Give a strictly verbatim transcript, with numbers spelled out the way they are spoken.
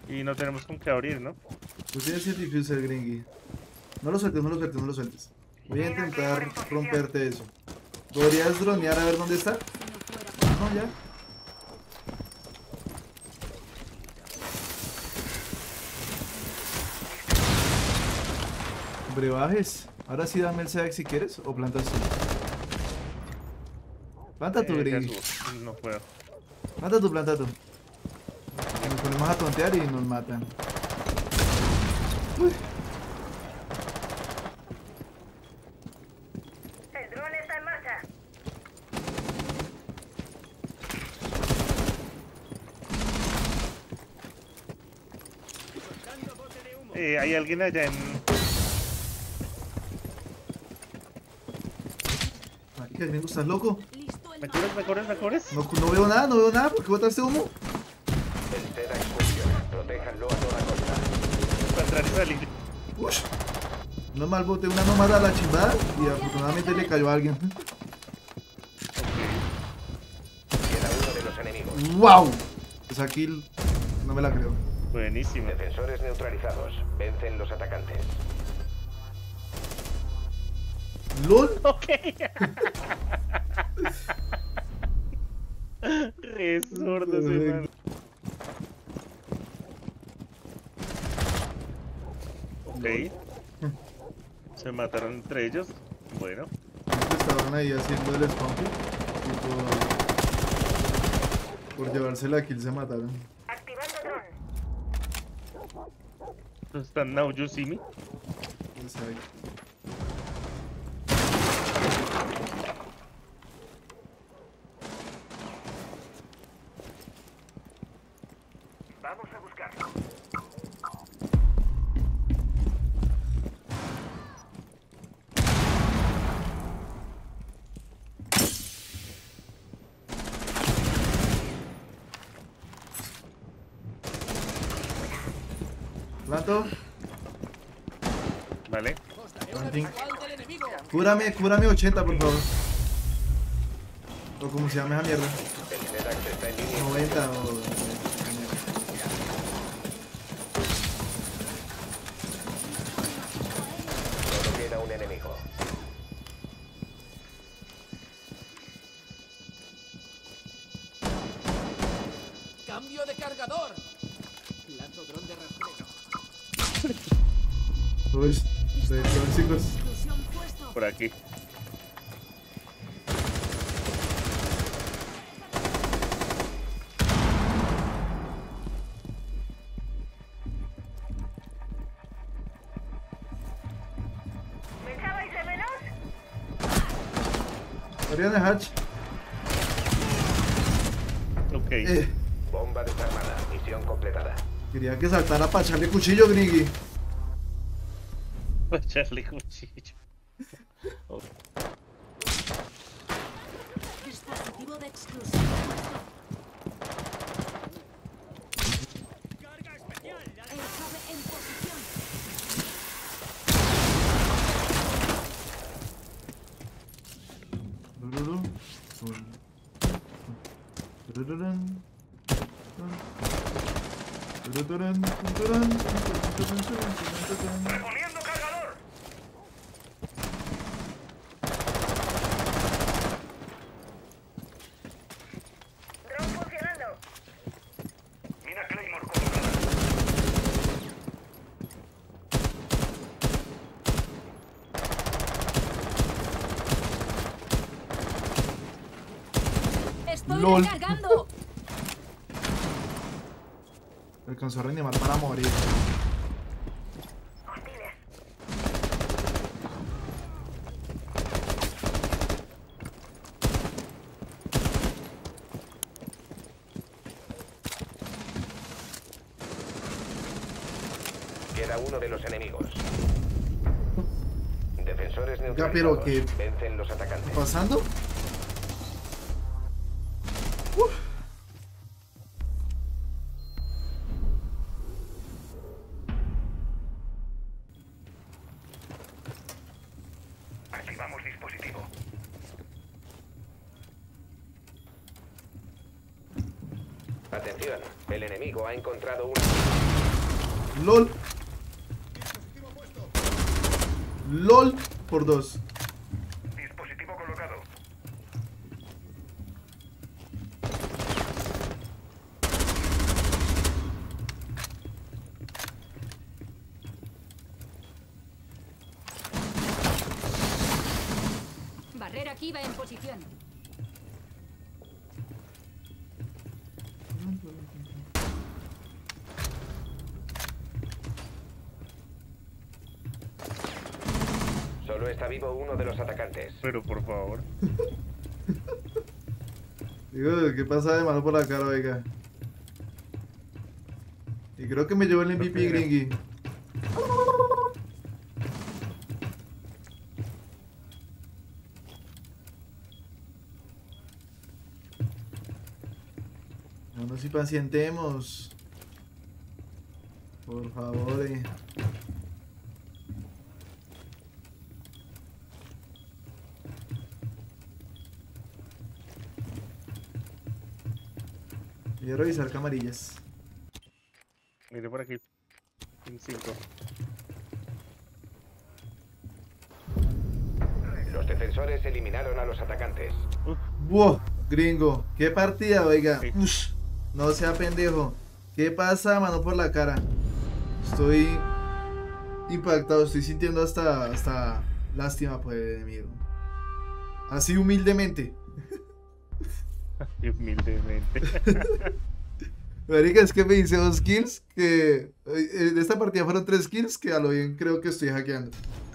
Y no tenemos con qué abrir, ¿no? Tú tienes el diffuser, Gringy. No lo sueltes, no lo sueltes, no lo sueltes. Voy a intentar romperte eso. ¿Podrías dronear a ver dónde está? No, ya. Brebajes. Ahora sí dame el SEDEX si quieres, o plantas tú. Planta tu, Eh, ya Gringy. subo. No puedo. Planta tu, planta tu. Nos ponemos a tontear y nos matan. Uy. El dron está en marcha. Eh, hay alguien allá en... Ay, ¿qué, Gringo? ¿Estás loco? ¿Me cubres, me cubres, me cubres? No, no veo nada, no veo nada. ¿Por qué botaste humo? El SEDEX funciona. Protéjanlo a toda costa. Para entrar y salir. Ush. No mal boté una nómada a la chimbada y afortunadamente le cayó a alguien. Queda uno de los enemigos. ¡Wow! Esa kill no me la creo. Buenísimo. Defensores neutralizados. Vencen los atacantes. ¡Lol! Ok. Re sordo ese man. Ok. Se mataron entre ellos. Bueno. Estaban ahí haciendo el spawn y por, por llevarse la kill se mataron. Activando dron. Están now you see me. Exacto. Vamos a buscarlo. Planto. Vale. Planting. Cúrame, cúrame ochenta, por favor. O como se llama esa mierda. El SEDEX está en línea. noventa o... Solo queda un enemigo. ¡Cambio de cargador! Lanzo dron de rastreo. Uy, de tóxicos. Por aquí. ¿Me echabais de menos? Abrían el hatch. Ok. Eh, Bomba desarmada. Misión completada. quería que saltara para echarle cuchillo, Gringy. Voy a echarle cuchillo. Oh. Dispositivo de exclusión. Aircraft en posición. Tururú. Turururún. Turururún. Turururún. Turururún. ¡Poniendo cargador! Dron funcionando. Mira Claymore colocada. Estoy Lol. recargando. Alcanzó a reanimar para morir. Hostiles. Queda uno de los enemigos. Defensores Ya, neutralizados. pero que... Vencen los atacantes. ¿Pasando? Uf. Activamos dispositivo. Atención. Atención, el enemigo ha encontrado una... LOL. LOL por dos. Dispositivo colocado. Barrera Kiva en posición. Solo está vivo uno de los atacantes. Pero por favor. Digo, ¿qué pasa de mano por la cara, oiga? Y creo que me llevó el M V P Gringy. No nos impacientemos. Por favor, eh. Voy a revisar camarillas. Mire por aquí. En cinco. Los defensores eliminaron a los atacantes. ¡Wow! Gringo, qué partida, oiga. Sí. Ush, no sea pendejo. ¿Qué pasa, mano por la cara? Estoy impactado, estoy sintiendo hasta, hasta lástima por el enemigo. Así humildemente. Y humildemente. Marica, es que me hice dos kills que... En esta partida fueron tres kills que a lo bien creo que estoy hackeando.